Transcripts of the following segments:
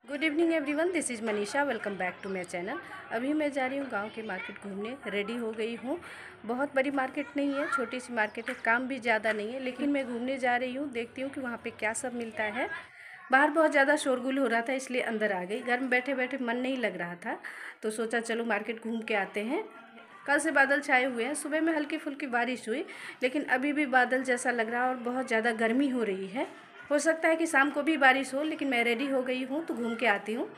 Good evening everyone, this is Manisha. Welcome back to my channel. अभी मैं जा रही हूँ गांव के मार्केट घूमने। रेडी हो गई हूँ। बहुत बड़ी मार्केट नहीं है, छोटी सी मार्केट है, काम भी ज़्यादा नहीं है, लेकिन मैं घूमने जा रही हूँ। देखती हूँ कि वहाँ पे क्या सब मिलता है। बाहर बहुत ज़्यादा शोरगुल हो रहा था, इसलिए अंदर आ गई। घर में बैठे बैठे मन नहीं लग रहा था, तो सोचा चलो मार्केट घूम के आते हैं। कल से बादल छाए हुए हैं। सुबह में हल्की फुल्की बारिश हुई, लेकिन अभी भी बादल जैसा लग रहा है और बहुत ज़्यादा गर्मी हो रही है। हो सकता है कि शाम को भी बारिश हो, लेकिन मैं रेडी हो गई हूँ तो घूम के आती हूँ।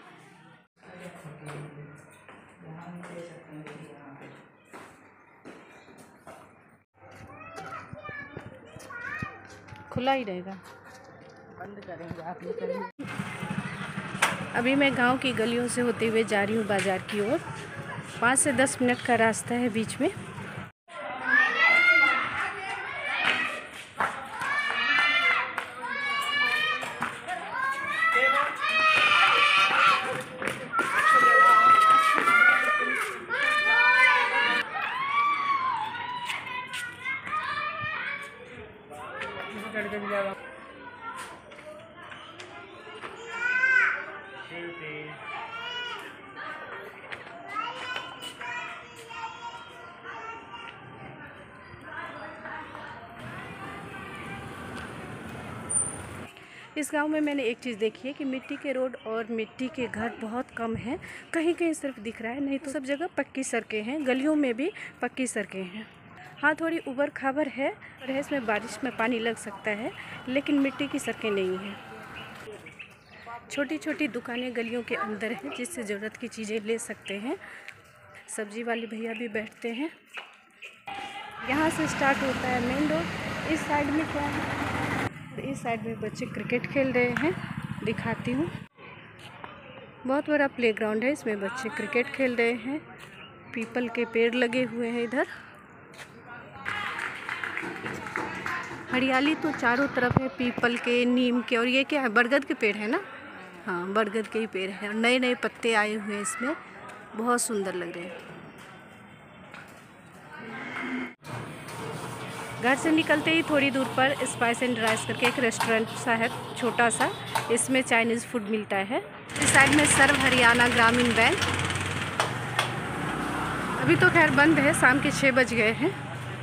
खुला ही रहेगा, बंद करेंगे आप नहीं करेंगे। अभी मैं गांव की गलियों से होते हुए जा रही हूँ बाज़ार की ओर। 5 से 10 मिनट का रास्ता है बीच में। इस गांव में मैंने एक चीज़ देखी है कि मिट्टी के रोड और मिट्टी के घर बहुत कम हैं। कहीं कहीं सिर्फ दिख रहा है, नहीं तो सब जगह पक्की सड़कें हैं। गलियों में भी पक्की सड़कें हैं। हाँ, थोड़ी उबड़ खाबड़ है, इसमें बारिश में पानी लग सकता है, लेकिन मिट्टी की सड़कें नहीं हैं। छोटी छोटी दुकानें गलियों के अंदर हैं, जिससे ज़रूरत की चीज़ें ले सकते हैं। सब्जी वाले भैया भी बैठते हैं। यहाँ से स्टार्ट होता है मेन रोड। इस साइड में क्या है, इस साइड में बच्चे क्रिकेट खेल रहे हैं, दिखाती हूँ। बहुत बड़ा प्लेग्राउंड है, इसमें बच्चे क्रिकेट खेल रहे हैं। पीपल के पेड़ लगे हुए हैं इधर। हरियाली तो चारों तरफ है, पीपल के, नीम के, और ये क्या है, बरगद के पेड़ है ना। हाँ, बरगद के ही पेड़ हैं और नए नए पत्ते आए हुए हैं इसमें, बहुत सुंदर लग रहे हैं। घर से निकलते ही थोड़ी दूर पर स्पाइस एंड राइस करके एक रेस्टोरेंट सा है, छोटा सा। इसमें चाइनीज़ फूड मिलता है। इस साइड में सर्व हरियाणा ग्रामीण बैंक। अभी तो खैर बंद है, शाम के 6 बज गए हैं।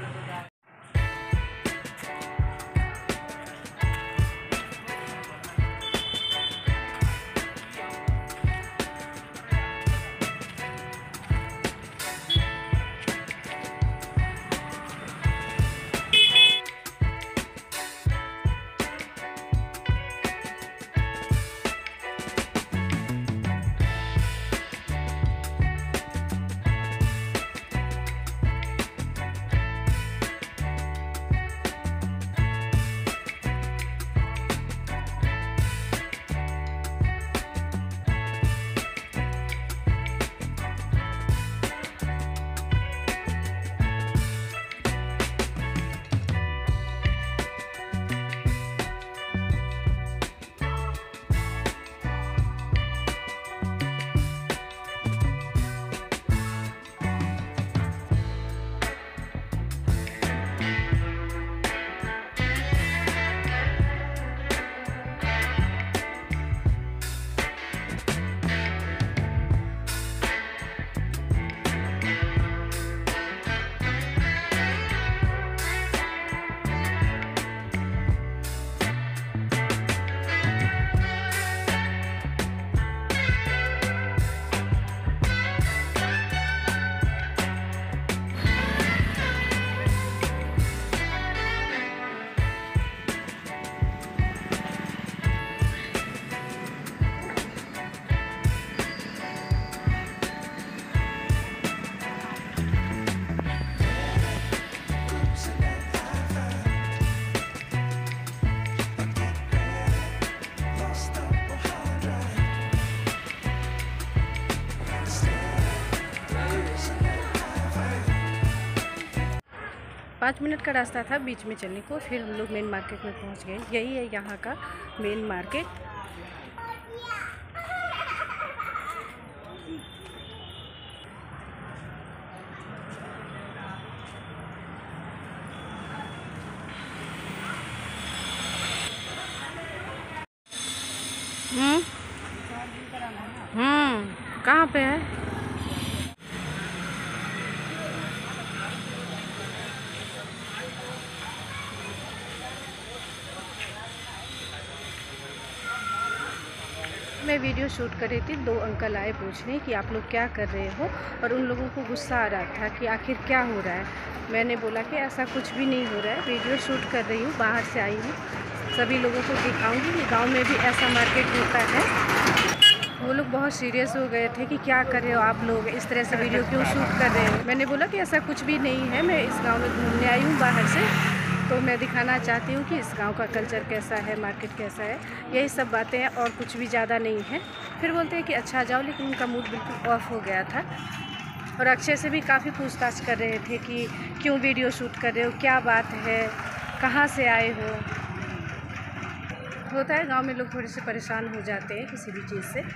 पाँच मिनट का रास्ता था बीच में चलने को, फिर हम लोग मेन मार्केट में पहुंच गए। यही है यहाँ का मेन मार्केट। कहाँ पे है? मैं वीडियो शूट कर रही थी, 2 अंकल आए पूछने कि आप लोग क्या कर रहे हो, और उन लोगों को गुस्सा आ रहा था कि आखिर क्या हो रहा है। मैंने बोला कि ऐसा कुछ भी नहीं हो रहा है, वीडियो शूट कर रही हूँ, बाहर से आई हूँ, सभी लोगों को दिखाऊंगी कि गांव में भी ऐसा मार्केट होता है। वो लोग बहुत सीरियस हो गए थे कि क्या कर रहे हो आप लोग, इस तरह से वीडियो क्यों शूट कर रहे हो। मैंने बोला कि ऐसा कुछ भी नहीं है, मैं इस गाँव में घूमने आई हूँ बाहर से, तो मैं दिखाना चाहती हूँ कि इस गांव का कल्चर कैसा है, मार्केट कैसा है, यही सब बातें हैं और कुछ भी ज़्यादा नहीं है। फिर बोलते हैं कि अच्छा जाओ, लेकिन उनका मूड बिल्कुल ऑफ हो गया था। और अक्षय से भी काफ़ी पूछताछ कर रहे थे कि क्यों वीडियो शूट कर रहे हो, क्या बात है, कहाँ से आए हो। होता है गांव में लोग थोड़े से परेशान हो जाते हैं किसी भी चीज़ से।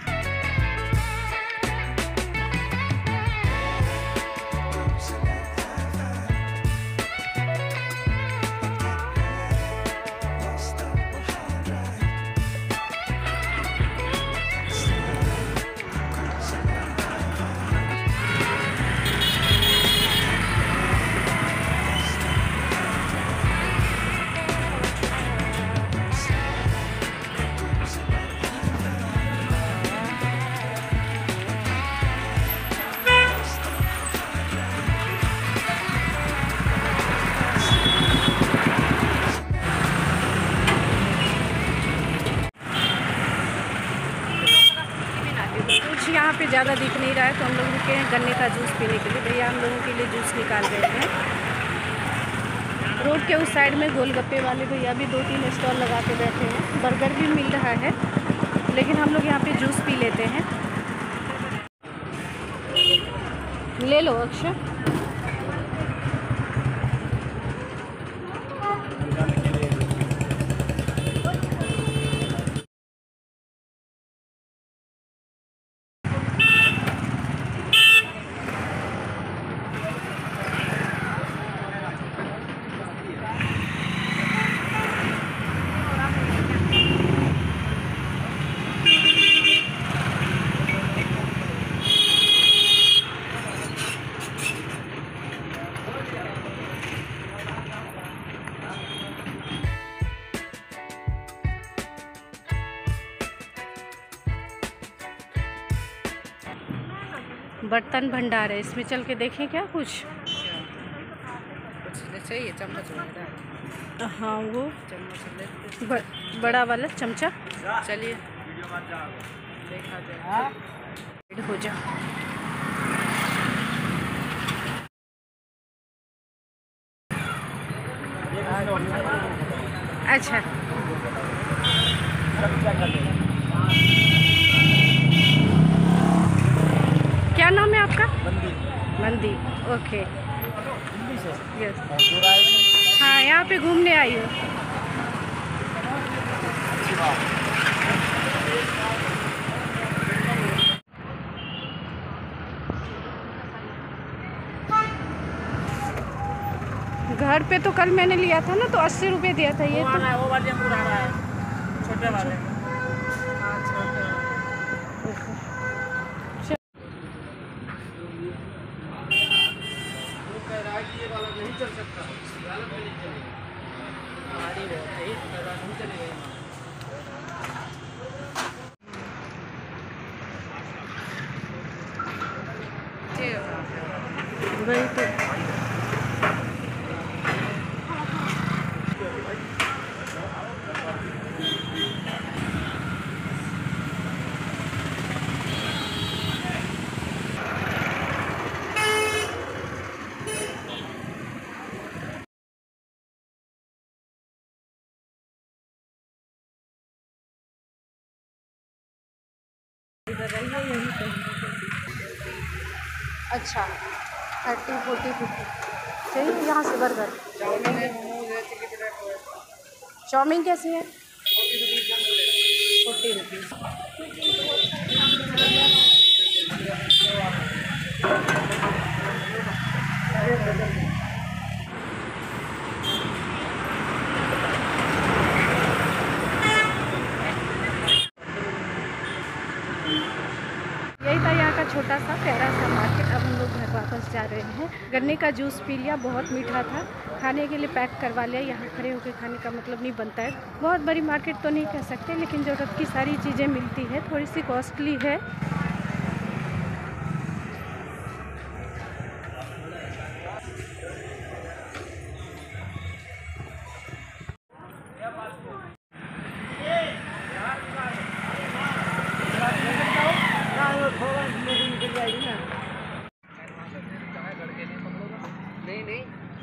यहाँ पे ज़्यादा दिख नहीं रहा है, तो हम लोग रुके हैं गन्ने का जूस पीने के लिए। भैया हम लोगों के लिए जूस निकाल रहे हैं। रोड के उस साइड में गोलगप्पे वाले भैया भी 2-3 स्टॉल लगा के बैठे हैं। बर्गर भी मिल रहा है, लेकिन हम लोग यहाँ पे जूस पी लेते हैं। ले लो अक्षय। बर्तन भंडार है, इसमें चल के देखें क्या कुछ। चाहिए चम्मच वगैरह? हाँ वो चम्मच बड़ा वाला चमचा। चलिए देखा जाए। हो जा। अच्छा क्या नाम है आपका? मंदी। Okay yes. हाँ यहाँ पे घूमने आई हूँ। घर पे तो कल मैंने लिया था ना, तो 80 रुपये दिया था। ये तो वो वाले पुराना है, छोटे वाले। हाँ छोटे। ये वाला नहीं चल सकता, नहीं चलेगा, भारी बहुत है, नहीं चलेगा। वही तो। अच्छा 30, 40, 50 चाहिए यहाँ से बर्गर। चाउमीन कैसी है? 40 रुपीज़। यही था यहाँ का छोटा सा प्यारा सा मार्केट। अब हम लोग घर वापस जा रहे हैं। गन्ने का जूस पी लिया, बहुत मीठा था, खाने के लिए पैक करवा लिया। यहाँ खड़े होकर खाने का मतलब नहीं बनता है। बहुत बड़ी मार्केट तो नहीं कह सकते, लेकिन ज़रूरत की सारी चीज़ें मिलती है। थोड़ी सी कॉस्टली है। नहीं नहीं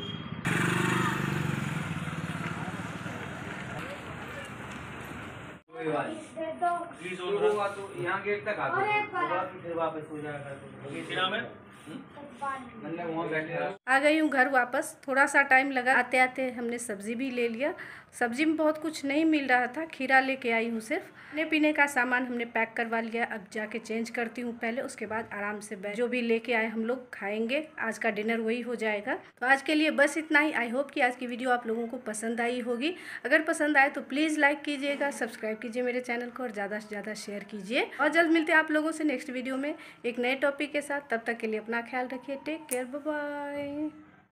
होगा तो यहाँ गेट तक फिर वापस हो जाएगा। वहाँ बैठे आ गई हूँ घर वापस। थोड़ा सा टाइम लगा, आते आते हमने सब्ज़ी भी ले लिया। सब्ज़ी में बहुत कुछ नहीं मिल रहा था, खीरा लेके आई हूँ सिर्फ। खाने पीने का सामान हमने पैक करवा लिया। अब जाके चेंज करती हूँ पहले, उसके बाद आराम से जो भी लेके आए हम लोग खाएंगे। आज का डिनर वही हो जाएगा। तो आज के लिए बस इतना ही। आई होप कि आज की वीडियो आप लोगों को पसंद आई होगी। अगर पसंद आए तो प्लीज़ लाइक कीजिएगा, सब्सक्राइब कीजिए मेरे चैनल को और ज़्यादा से ज़्यादा शेयर कीजिए। और जल्द मिलते हैं आप लोगों से नेक्स्ट वीडियो में एक नए टॉपिक के साथ। तब तक के लिए अपना ख्याल रखिए। Take care, bye bye.